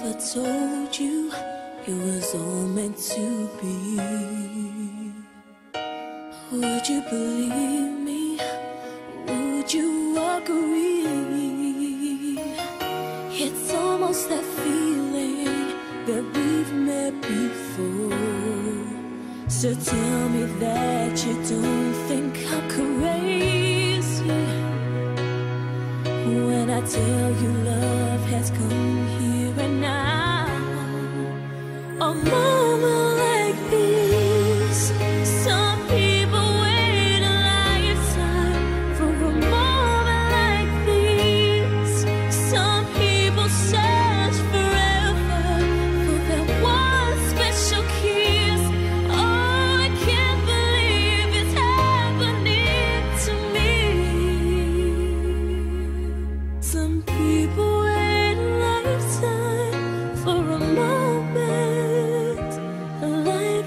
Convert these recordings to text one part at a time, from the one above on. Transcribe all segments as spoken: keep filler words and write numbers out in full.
ever told you it was all meant to be, would you believe me? Would you agree? It's almost that feeling that we've met before. So tell me that you don't think I'm crazy when I tell you love has come here and now. A moment like this, some people wait a lifetime for a moment like this. Some people search forever for that one special kiss. Oh, I can't believe it's happening to me. Some people wait a lifetime for a moment like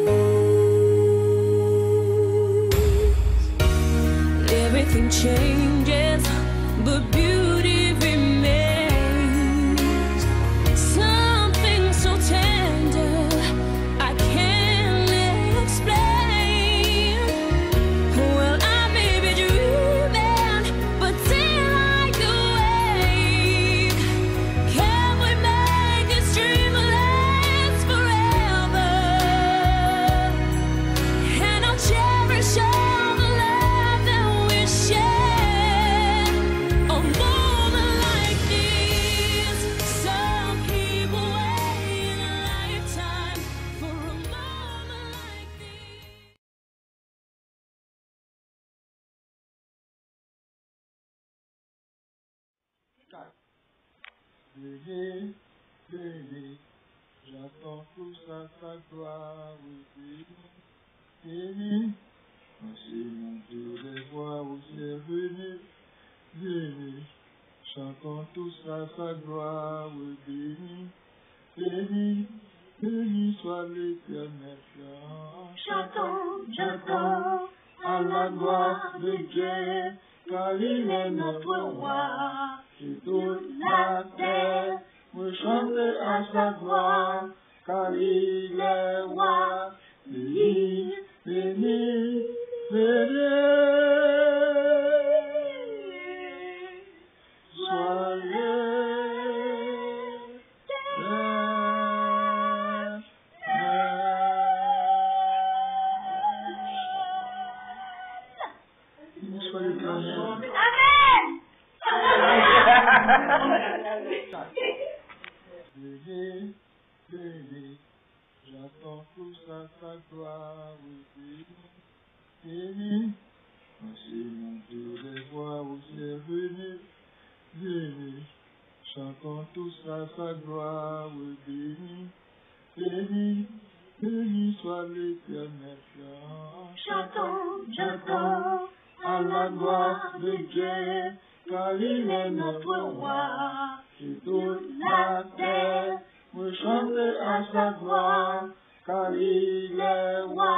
this. Everything changes, but beauty remains. Something so tender I can't explain. Well, I may be dreaming, but till I awake, can we make this dream last forever? And I'll cherish all the love that we share. A moment like this, some people wait a lifetime for a moment like this. Bébé, bébé, j'attends tout ça, sa gloire, oui, béni, ainsi mon Dieu, les voix où c'est venu, béni, chantons tout ça, sa gloire, oui, béni, béni, béni soit l'Éternel, Chantons, chantons à la gloire de Dieu, car il est notre roi. et toute la terre, Vous chantez à sa gloire, car il est roi. béni, béni, béni, Soit soit l'Éternel. Bébé, bébé, j'attends tout ça, sa gloire, oui, béni, ainsi mon Dieu, les voix où c'est venu, béni, chantons tout ça, sa gloire, oui, béni, béni, béni soit l'Éternel, chantons, chantons à la gloire de Dieu, car il est notre roi. et Toute la terre, vous chantez à sa gloire, car il est roi.